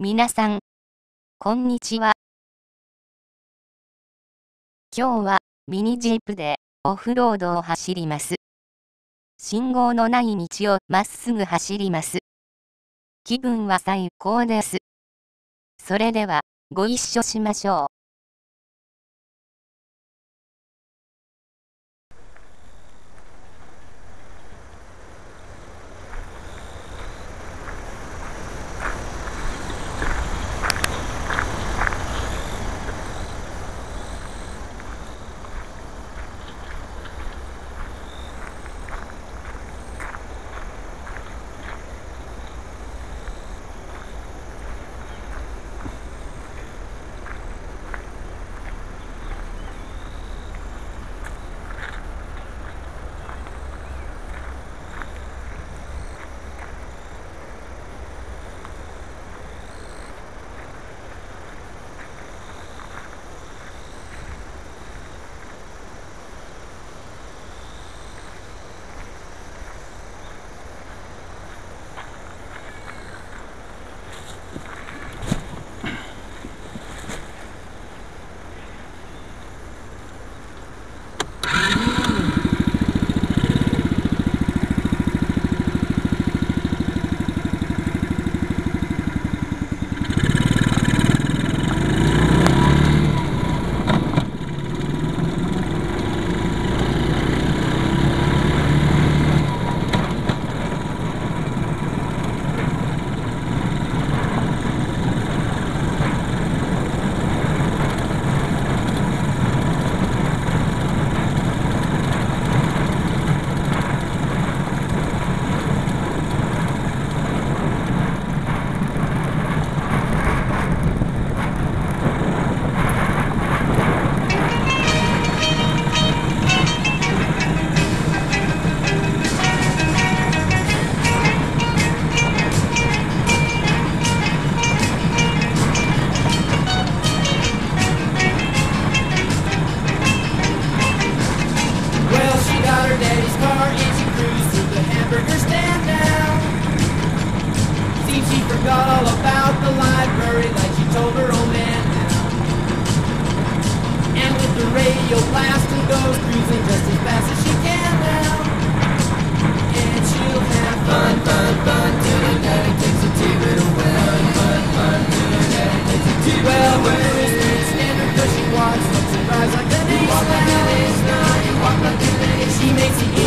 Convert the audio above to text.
皆さん、こんにちは。今日はミニジープでオフロードを走ります。信号のない道をまっすぐ走ります。気分は最高です。それでは、ご一緒しましょう。 Daddy's car and she cruised through the hamburger stand now. Seems she forgot all about the library like she told her old man now. And with the radio blasting goes cruising just as fast as she can now. And she'll have fun, fun, fun till her daddy takes her to it away. Fun, fun, fun till her daddy takes her to it away. Well, where is the standard cause she walks, looks and drives like an ace. You walk like an ace, now you walk like an ace. She makes it